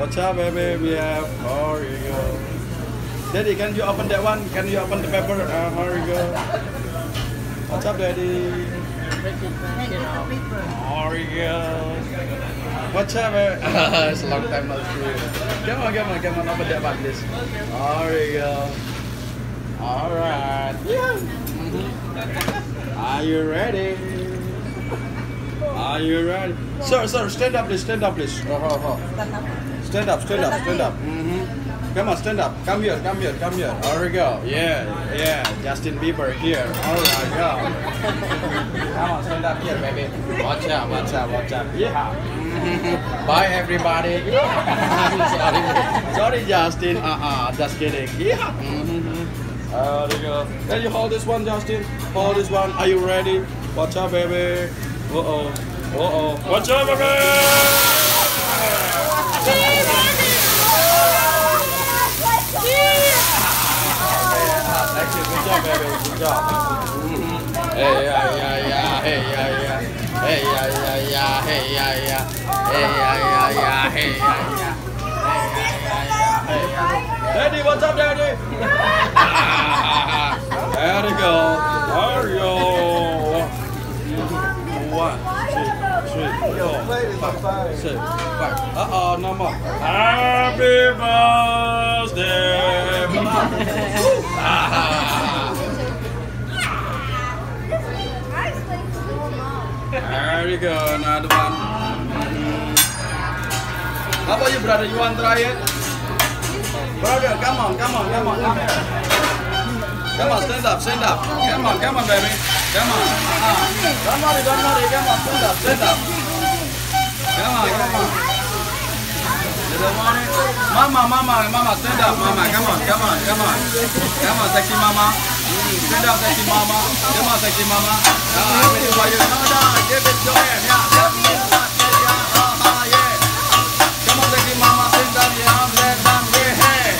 Watch out, baby. We have. Here you go. Daddy, can you open that one? Can you open the paper? Here you go. What's up, Daddy? Here you go. What's up, baby? It's a long time no see. Come on, open that one, please. Here you go. All right. Yeah. Are you ready? Are you ready? Sir, stand up, please. Stand up. Stand up. Come on, stand up. Come here. There we go. Yeah. Justin Bieber here. All right, go. Come on, stand up here, baby. Watch out. Yeah. Bye, everybody. Sorry, Justin. Just kidding. Yeah. There we go. Can you hold this one, Justin? Hold this one. Are you ready? Watch out, baby. Uh-oh. Watch out, baby! Thank you. Good job, baby. Good job. Hey, Daddy, what's up, Daddy? There we go. There you go. 1, 2, 3, 4, 5, 6, 5. No more. Happy birthday. There we go. Another one. How about you, brother? You want to try it? Brother, come on here. Come on, stand up. Come on, baby. Come on. Don't worry. Come on, stand up. Come on. You don't want it? Mama, stand up, mama. Come on. Come on, sexy mama. Stand up, sexy mama. Come on, sexy mama. No, give it to him. Yeah. Come on, sexy mama. Stand up, yeah. Let them get hey.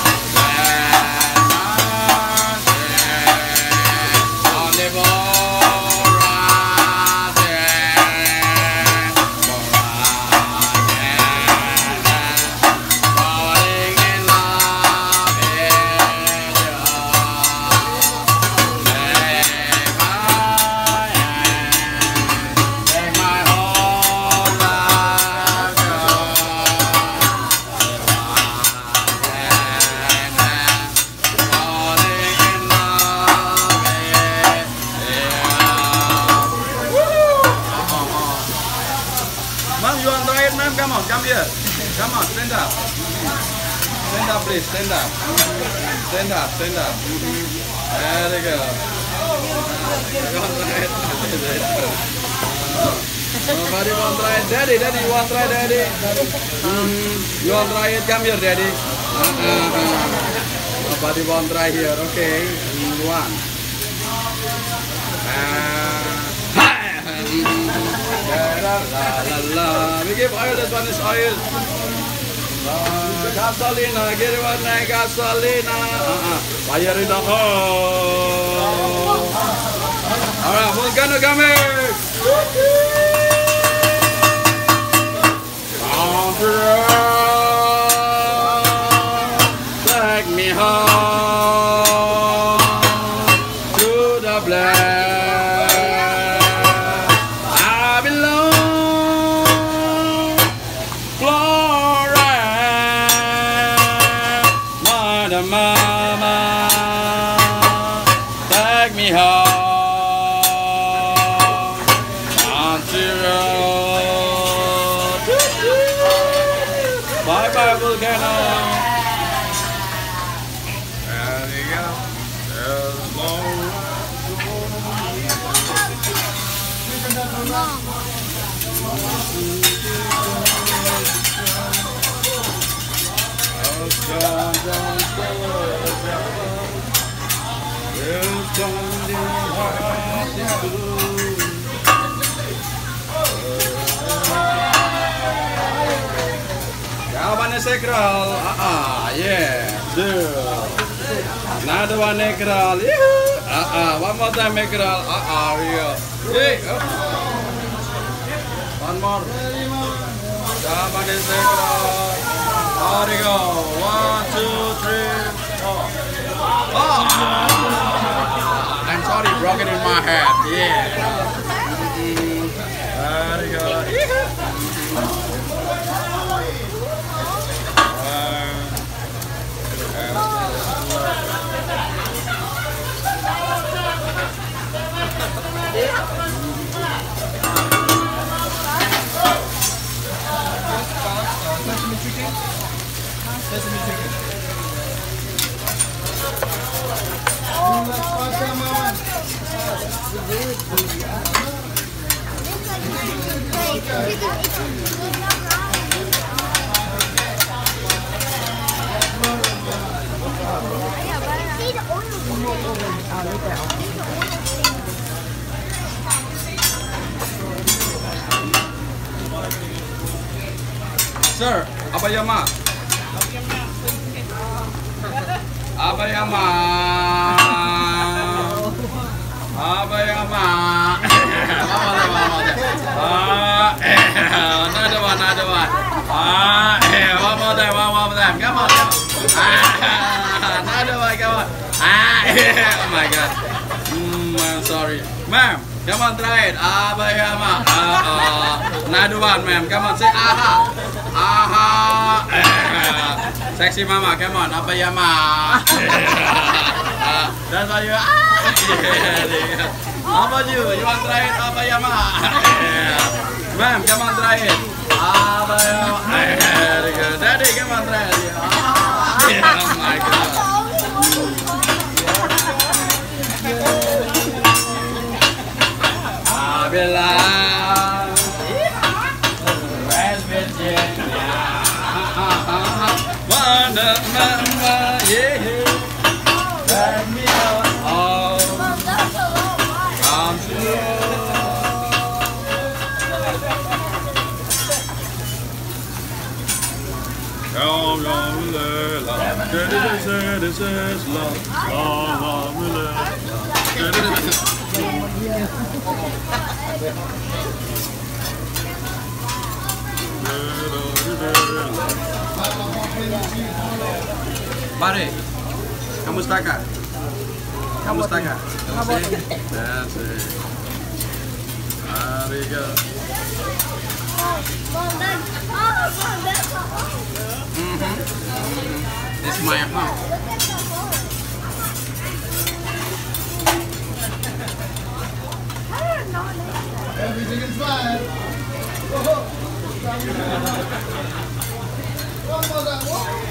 Come on, come here. Come on, stand up. Stand up, please. Stand up. There we go. Nobody want to try it. Daddy, you want to try, Daddy? You want to try it? Come here, Daddy. Nobody want to try here. Okay. One. La. We give oil, this one is oil. Gasolina, get it one night, gasolina. Fire in the hole. Alright, volcano coming. Take me home to the black. Mama, take me home country road. Bye bye, volcano. There we go. There's Jawabannya sekral. Yeah. Another one nekral. One more time nekral. Yeah. One more. Jawabannya sekral. There you go. 1, 2, 3, 4. Oh! I'm sorry, broke it in my head. Yeah. There you go. Sesame chicken. Sir, Abayama. Abayama. Abayama. Another one, another one. One more time. Come on. Another one, come on. Oh my God. I'm sorry. Ma'am, come on, try it. Abayama. Another one, ma'am. Come on, say aha. Aha. Sexy mama, come on. Abayama. That's why you. How about you? You want to try it? Abayama. Ma'am, come on, try it. Abayama. Very good. Daddy, come on, try it. Oh my God. Abila. West Virginia. Mama, yeah. Let me know. Come to you. This is love. Mari, kamusta ka? Kamusta ka? That's it. There you go. This is my house. Everything is fine. One more time.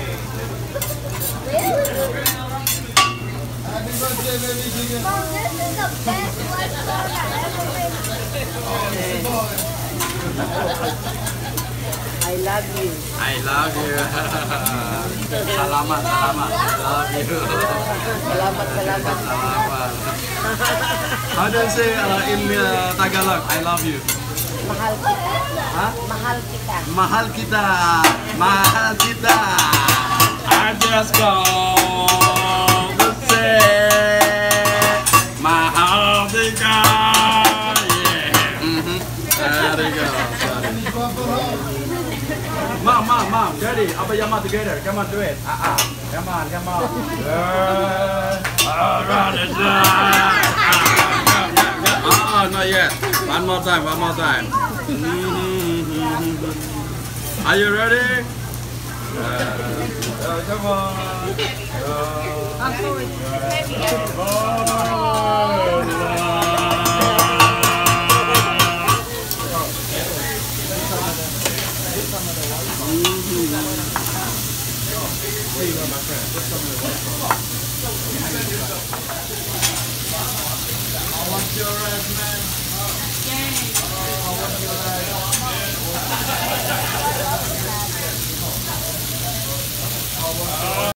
Happy birthday, baby chicken. Mom, this is the best lunch I've ever I love you. I love you. Salamat. Love you. Salamat. Salamat. How do you say in Tagalog? I love you. Mahal kita. Huh? Mahal kita. Mahal kita. Mahal kita. I just called to say mahal kita. Yeah. There you go. Mom, Daddy, Abayama together. Come on, do it. Come on. Not yet. One more time. Are you ready? Come on.